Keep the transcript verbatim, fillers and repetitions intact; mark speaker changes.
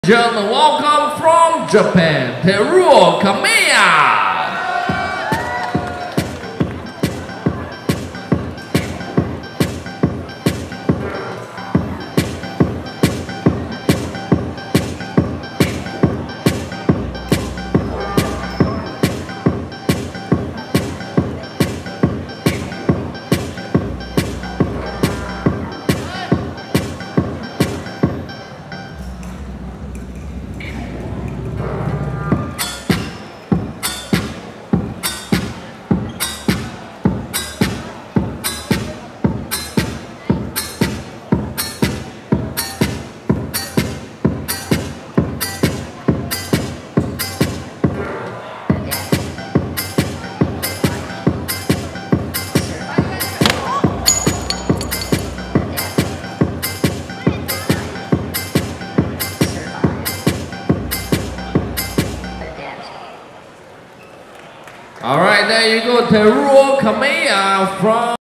Speaker 1: Gentlemen, welcome from Japan, Teruo Kamiya. All right, there you go, Teruo Kamiya from